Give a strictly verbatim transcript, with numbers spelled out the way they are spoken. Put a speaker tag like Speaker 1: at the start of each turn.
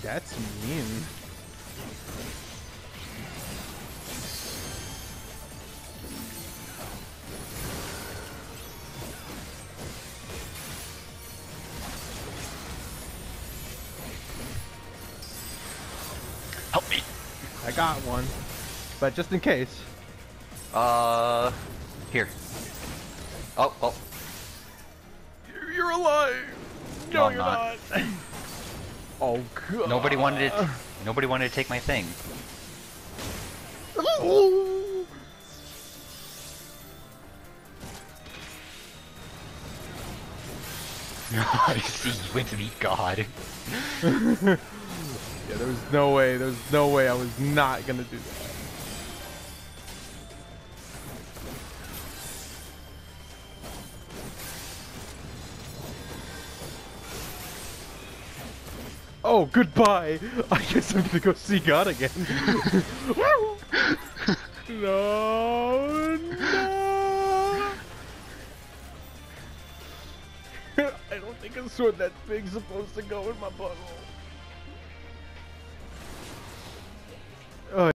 Speaker 1: That's mean.
Speaker 2: Help me.
Speaker 1: I got one, but just in case.
Speaker 2: Uh, here. Oh, oh.
Speaker 1: You're, you're alive. No,
Speaker 2: No, I'm
Speaker 1: you're
Speaker 2: not.
Speaker 1: not. Oh god.
Speaker 2: Nobody wanted it. Nobody wanted to take my thing. I see you went to meet God.
Speaker 1: Yeah, there was no way. There was no way I was not gonna do that. Oh, goodbye. I guess I'm gonna go see God again. No, no. I don't think a sword that big's supposed to go in my butthole.